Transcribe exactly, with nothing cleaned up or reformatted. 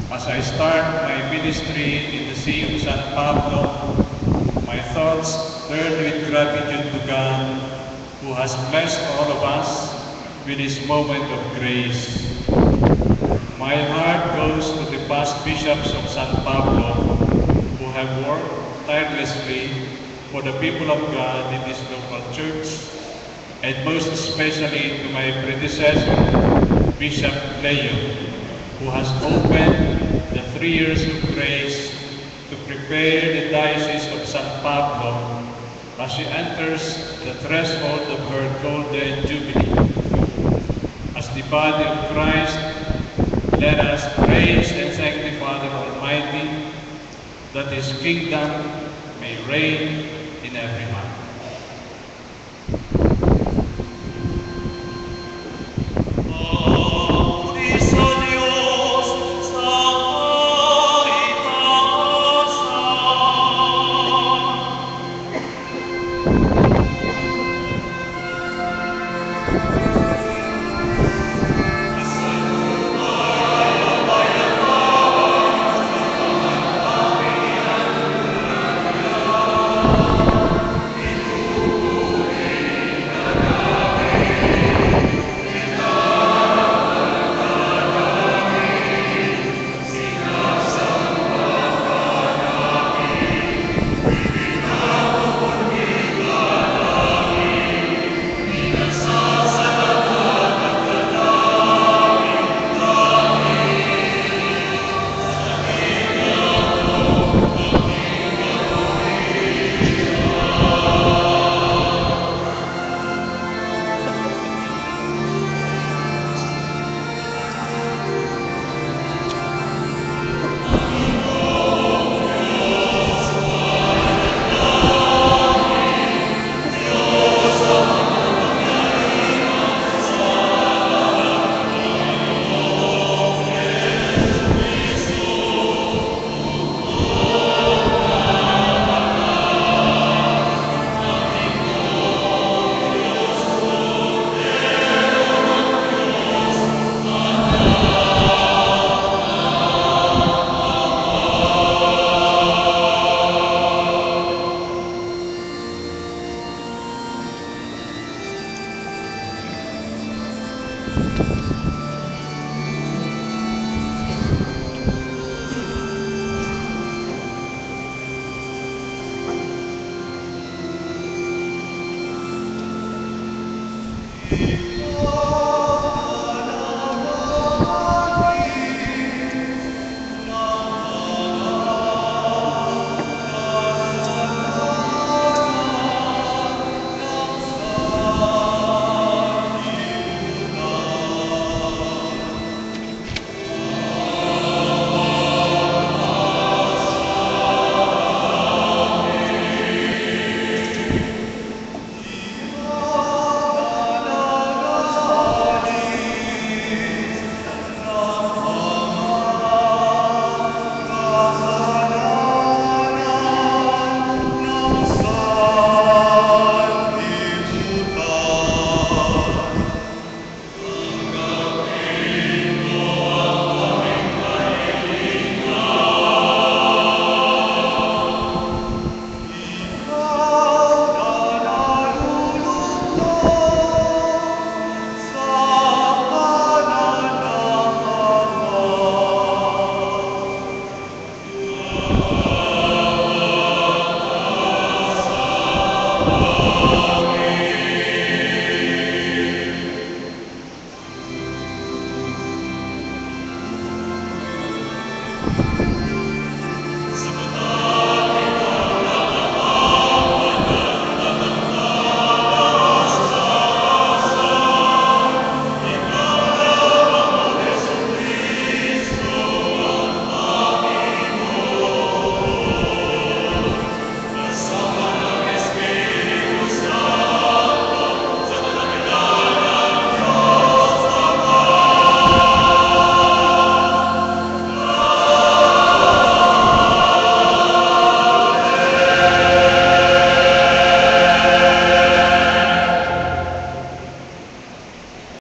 As I start my ministry in the See of San Pablo, my thoughts turn with gratitude to God, who has blessed all of us with His moment of grace. My heart goes to the past bishops of San Pablo, who have worked tirelessly for the people of God in this local church, and most especially to my predecessor, Bishop Leo, who has opened the three years of grace to prepare the Diocese of San Pablo as she enters the threshold of her golden jubilee. As the body of Christ, let us praise and sanctify the Almighty, that His kingdom may reign in every heart.